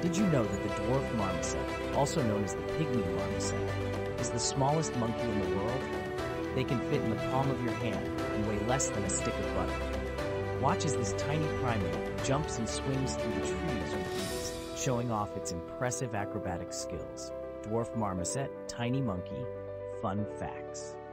Did you know that the dwarf marmoset, also known as the pygmy marmoset, is the smallest monkey in the world? They can fit in the palm of your hand and weigh less than a stick of butter. Watch as this tiny primate jumps and swings through the trees with ease, showing off its impressive acrobatic skills. Dwarf marmoset, tiny monkey, fun facts.